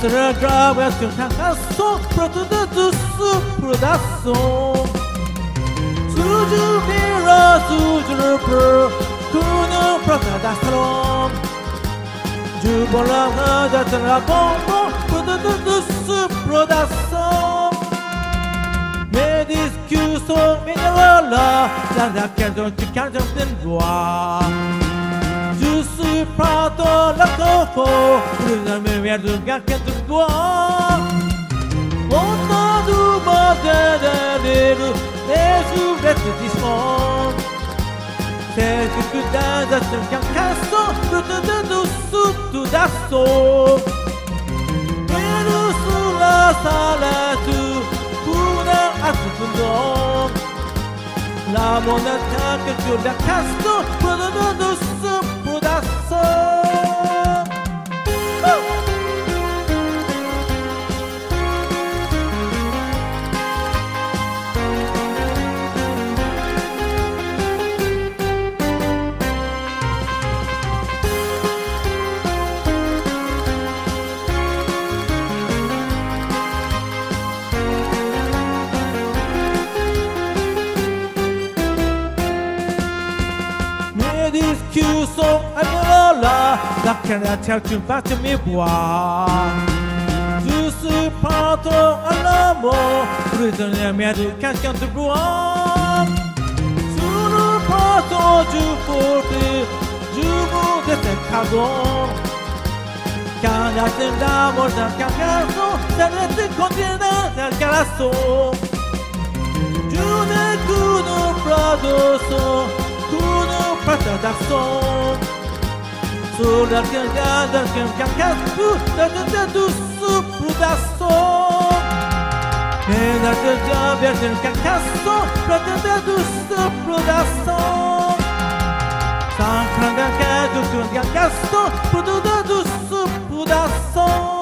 Astra grava sul cancasso, protodo su prodasso. Suju mira suju pro, kuno protadasso. Jubola da tra combo, protodo su prodasso. Me discusso minerola, la chiedo di cantare del bois. Je suis prato la coco, la memoria du gars qui te boit. On a du matin de les ouvrettes disfont. C'est que tu t'as un casso, le sous d'assaut. Et nous sous la salle, pour un assaut. La moneta che tu la casto, prodono su prodasso. Discusso allora la canata tu faccio mi bois. Je suis pronto all'amore, prisonnier mia du cancan de bois. Sono pronto giù forte, giù de te cagon. Canata d'amore dal cancaso, sarete contiene del calasso. Giù nel cuno pradoso, kuno protadasso. Sulla cagada che un cancasso, da su prodasso. E da gabbia del cancasso, da su prodasso. San Francisco che un cancasso, da su prodasso.